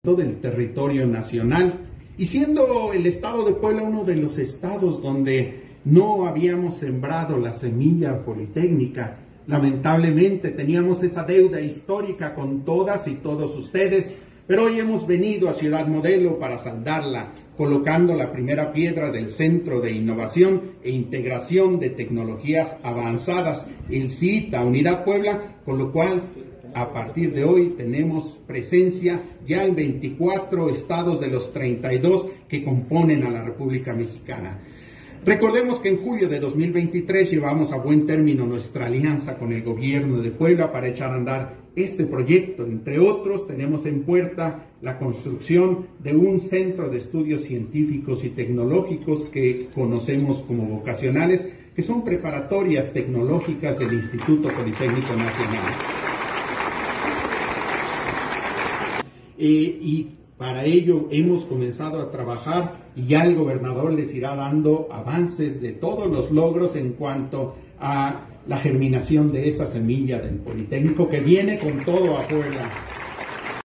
del territorio nacional, y siendo el estado de Puebla uno de los estados donde no habíamos sembrado la semilla politécnica, lamentablemente teníamos esa deuda histórica con todas y todos ustedes, pero hoy hemos venido a Ciudad Modelo para saldarla, colocando la primera piedra del Centro de Innovación e Integración de Tecnologías Avanzadas, el CITA Unidad Puebla, con lo cual a partir de hoy tenemos presencia ya en 24 estados de los 32 que componen a la República Mexicana. Recordemos que en julio de 2023 llevamos a buen término nuestra alianza con el gobierno de Puebla para echar a andar este proyecto. Entre otros, tenemos en puerta la construcción de un centro de estudios científicos y tecnológicos que conocemos como vocacionales, que son preparatorias tecnológicas del Instituto Politécnico Nacional. Y para ello hemos comenzado a trabajar y ya el gobernador les irá dando avances de todos los logros en cuanto a la germinación de esa semilla del Politécnico que viene con todo a Puebla.